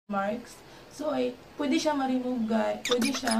marks. So, ay, pwede siya ma-remove, guys. Pwede siya...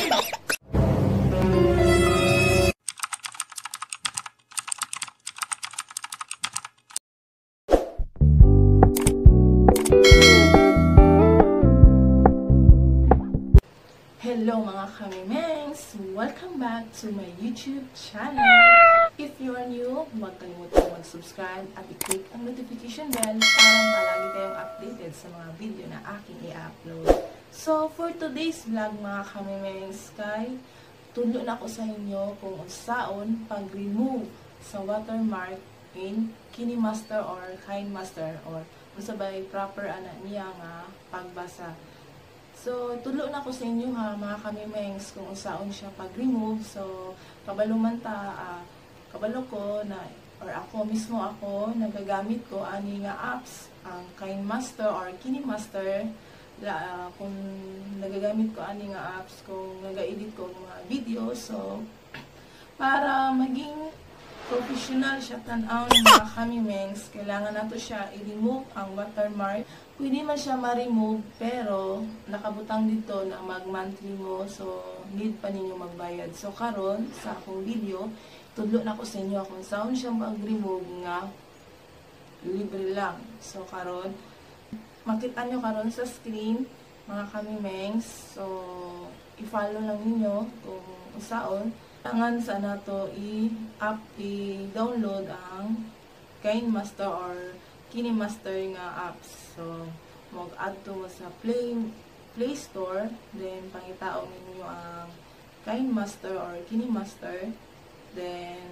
Hello mga kamimengs! Welcome back to my YouTube channel. If you are new, huwag kalimutan mag-subscribe at i-click ang notification bell para palagi kayong updated sa mga video na aking i-upload. So, for today's vlog mga kamimengs, tudlo na ko sa inyo kung unsaon pag-remove sa watermark in KineMaster or KineMaster or unsabay proper ana niya nga pagbasa. So, tudlo na ko sa inyo ha, mga kamimengs, kung saan siya pag-remove. So, kabalo ko na, or ako mismo nagagamit ko ani nga apps, ang KineMaster or KineMaster. Kung nagagamit ko ani nga apps, kung naga-edit ko mga video. So, para maging professional siya tan-aw ng mga kamimengs, kailangan nato siya i-remove ang watermark. Pwede man siya ma-remove, pero nakabutang dito na mag-monthly mo, so need pa ninyo magbayad. So karon sa akong video, tudlo na ko sa inyo kung saan siya mag-remove nga libre lang. So karon, makita nyo karon sa screen, mga kamimengs. So i-follow lang ninyo kung saan. Kailangan sa nato i-download ang KineMaster or KineMaster nga apps. So, mag-add to mo sa Play Store. Then, pangitaon ninyo ang KineMaster or KineMaster. Then,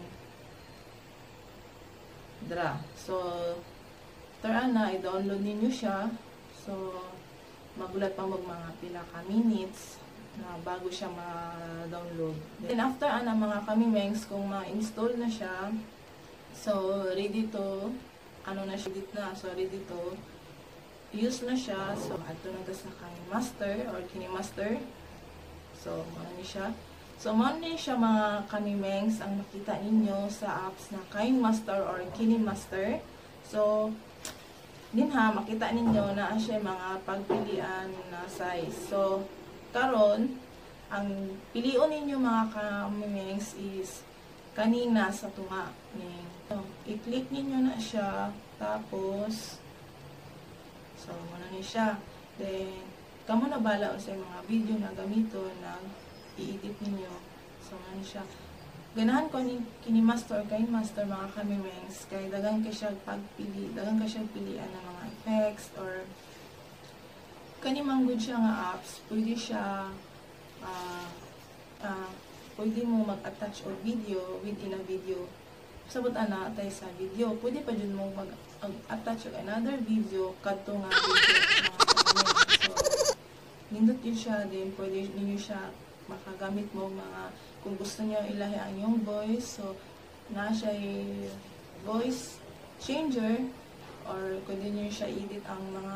dra. So, tara na, i-download ninyo siya. So, magulat pa mga pila ka minutes na bago siya ma-download. Then after mga kamimengs, kung ma-install na siya, so ready to, so ready to use na siya. So ato na ta sa KineMaster or KineMaster. So muna ni siya. So muna ni siya mga kamimengs ang makita ninyo sa apps na KineMaster or KineMaster. So din makita ninyo na siya mga pagpilian na size. So karon, ang pilion ninyo mga kamimengs is kanina sa tunga. I-click ninyo na siya, tapos so, muna ni siya. Then, kamo na bala sa mga video na gamito na i-edit ninyo. So, muna ni siya. Ganahan ko ni KineMaster, KineMaster mga kamimengs, kaya dagang ka siya pagpili, dagang ka siya pilian ng mga effects or kanimang good siya nga apps, pwede siya pwede mo mag-attach or video within a video. Sabot ana tayo sa video, pwede pa dyan mo mag-attach or another video kadto nga video. So, nindot yun siya, din pwede ninyo siya makagamit mo mga, kung gusto niyo ilahi ang yung voice, so na siya voice changer or pwede niyo siya edit ang mga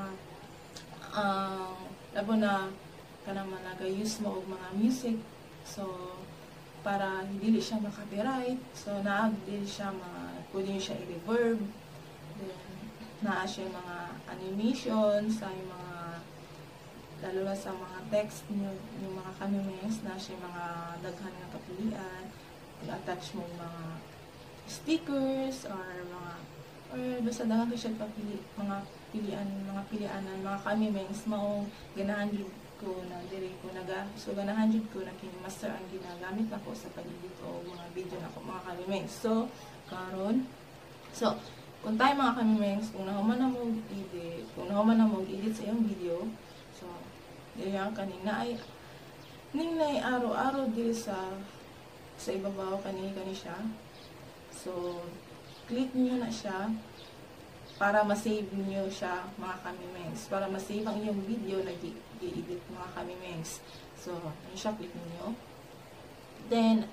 labo na kanang naga-use mo og mga music, so para hindi siya ma-copyright, so naagdil siya pwede nyo siya i-reverb, then naa siya mga animation sa mga lalo na sa mga text nyo, yung mga kamimengs na siya mga daghan nga kapilian, i-attach mo mga stickers or basta daghan ka siya mga pilianan, mga kamimengs, maong ganahan ko na dire ko so ganahan ko na KineMaster ang ginagamit ako sa pag-edit o mga video na ako mga kamimengs. So karon, so kung tayo mga kamimengs, kung nahuman na mo edit sa iyong video, so diyan kanina ay araw-araw din sa ibabaw kani siya. So click niyo na siya para ma-save niyo siya mga kamimengs, para ma-save ang iyong video na i-edit mga kamimengs. So yun siya, click niyo, then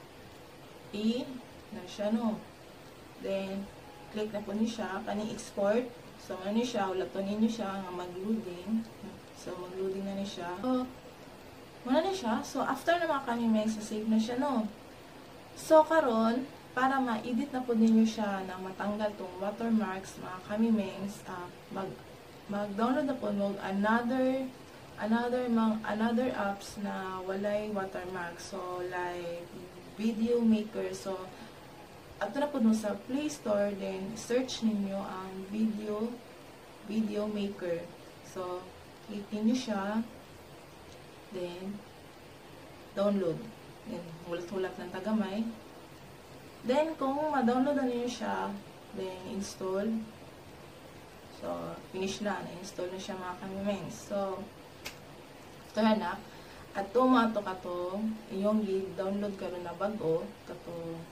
na siya then click na po niyo siya kani export. So ano siya, ulaton niyo siya nga mag-loading. So mag-loading na ni siya. So muna na siya. So after na mga kamimengs, save na siya So karon, para ma-edit na po ninyo siya na matanggal tong watermarks mga kamimengs, mag-download na po mo another apps na walay watermark. So like video maker. So ato na po sa Play Store, then search ninyo ang video maker. So click niyo siya, then download. Then hulat-hulat ng tagamay. Then kung ma-download na niyo siya, then install. So finish na install na siya mga kamimengs. So ito na. At tumato ka to, yung download ka rin na bago, kato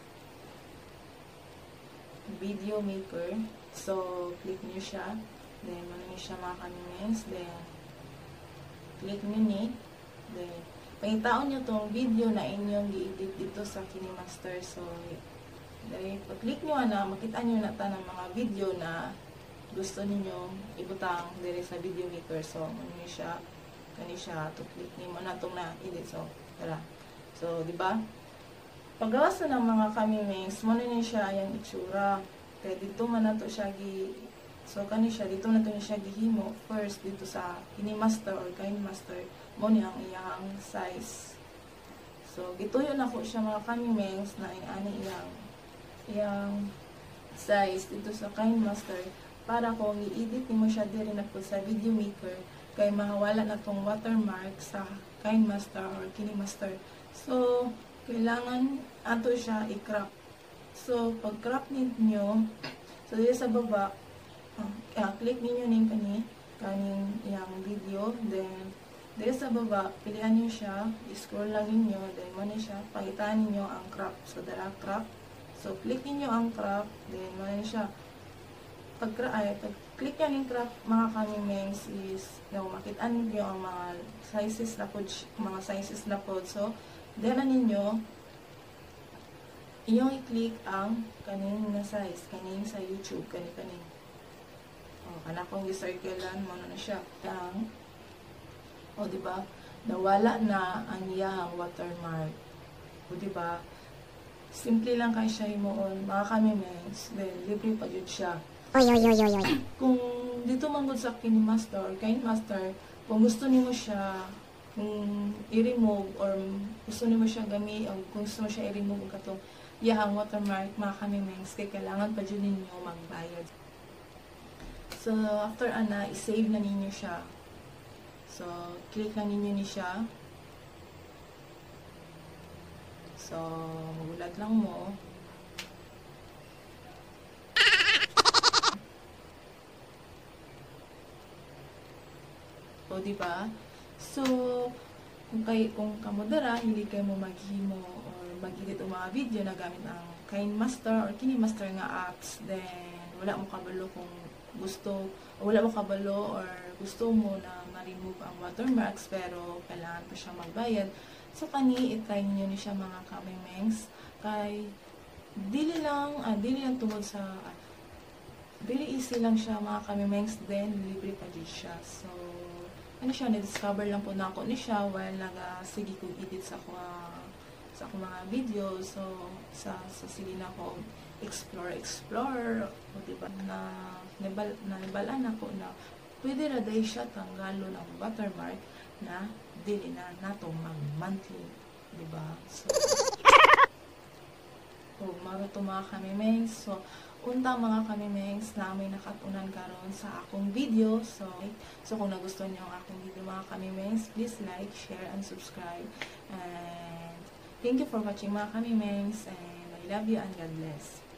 video maker. So click niyo siya. Then ano niyo siya mga kamimengs. Then click niyo ni. Then pangitaon niyo tong video na inyong i-edit dito sa KineMaster. So dahil pag-click nyo na, makita nyo na ng mga video na gusto niyo ibutang dire sa video maker. So, ano siya, kani siya, to click nyo mo na itong na-edit. So, tara. So, di ba? Paggawas na ng mga kamimengs, mo na siya yung itsura. Kaya dito man na to siya so, kani siya, dito na to siya gihimo. First, dito sa KineMaster or KineMaster, mo niya ang iyang size. So, gituyo na ko siya mga kamimengs na ani iyang size dito sa KineMaster para kung i-edit mo siya diri na po sa video maker kay mahawala na tong watermark sa KineMaster or KineMaster. So kailangan ato siya i-crop. So pag crop ninyo, so dito sa baba click ninyo ning kaning iyang video, then dito sa baba pilihan niyo siya, i-scroll lang ninyo, then mo ni siya pagitan ninyo ang crop. So dara crop. So, click niyo ang crop, then ano siya. Pag-click niyo yung crop, mga kamimengs is, makita niyo ang mga sizes na po. So, then ninyo, inyong i-click ang kaning na size, kaning sa YouTube, kaning. O, kanakong i-circlean mo na siya. O, diba? Nawala na ang iyang watermark. O, diba? Simple lang kay siya imoon, mga kamimengs, then libre pa yun siya. Oy. Kung dito man sa KineMaster, kung gusto niyo siya i-remove or gusto niyo siya o kung gusto mo siya i-remove katong yahang watermark, mga kamimengs, kaya kailangan pa dyan ninyo magbayad. So, after i-save na ninyo siya. So, click na ninyo ni siya. So, magulat lang mo. O, diba? So, kung kamodara, hindi kayo mo maghimo or mag-edit o mga video na gamit ang KineMaster or KineMaster nga apps, then wala mo kabalo kung gusto, o wala mo kabalo or gusto mo na ma-remove ang watermarks pero kailangan pa siya magbayad. So, i-try niyo ni siya mga kamimengs. Kay, dili lang tungod sa, dili easy lang siya mga kamimengs, then libre pa din siya. So, ano siya, na-discover lang po na ako ni siya while sige kong edit sa akong mga video. So, sige na ako explore, o diba, nabalaan ako na pwede na dahil siya tanggalo ng watermark na dili na nato mag-monthly, diba? So, maro to mga kamimengs. So, unta mga kamimengs na may nakatunan karon sa akong video. So kung nagustuhan niyo ang akong video mga kamimengs, please like, share, and subscribe. And thank you for watching mga kamimengs. And I love you and God bless.